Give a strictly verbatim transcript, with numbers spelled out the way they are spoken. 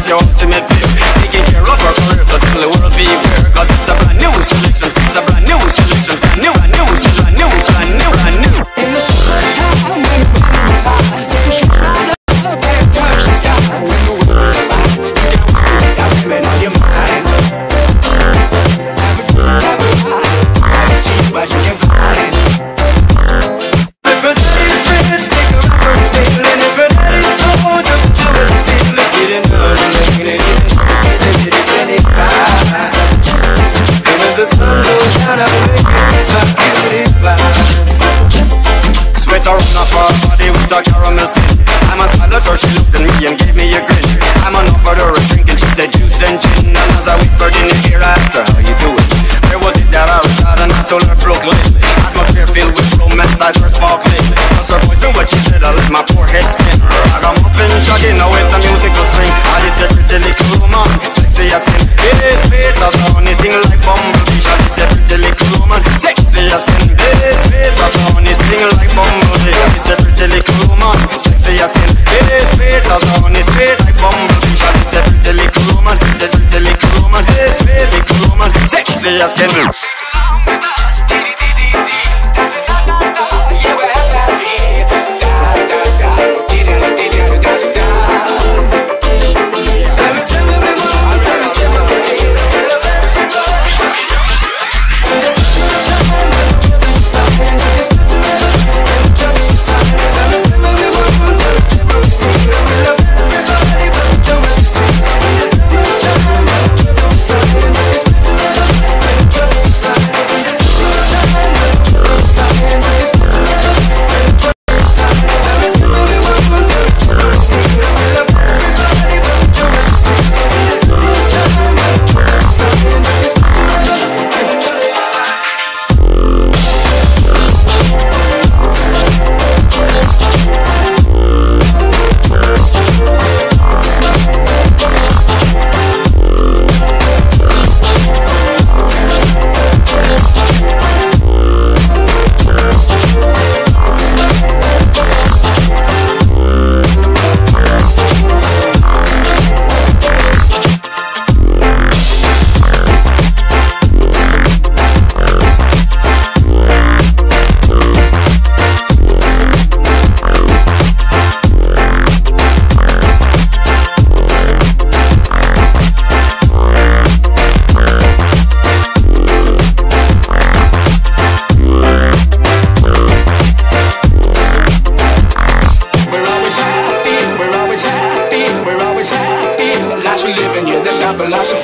is your ultimate fear. Taking care of our career, so tell the world beware. Cause it's a brand new selection. It's a brand new selection. Brand new, brand new, brand new, brand new, brand new. In the summertime, when the wind is high, you should ride up and touch the sky. When the wind is high, you got women on your mind. Have a good, have a high, have a seat, but you can find. If a daddy's rich, take a record deal. And if a daddy's poor, just do as you feel. Let's get it done, let's get it in. Let's get it, get it, get it, and when the sun goes down, I'll make it my beauty vibe. Sweat around off her body with a caramel skin. I must smile at her, she looked at me and gave me a grin. I'm on offered her a drink and she said juice and gin. And as I whispered in her ear, I asked her, how you doing? Where was it that I was at? And I told her Brooklyn. Atmosphere filled with romance, eyes were sparkling. Plus her voice and what she said, I let my poor head spin. I got up and shaggy, now with the musical swing. I just said pretty little woman, sexy as skin. It is sweet as honey, sing like bumblebee. I just said pretty little woman, sexy as skin. It is sweet as honey, sing like bumblebee. I just said pretty little woman, sexy as skin. It is sweet as honey, sweet like bumblebee. I just said pretty little woman, pretty little woman, it is sweet little woman, sexy as skin. Philosophy.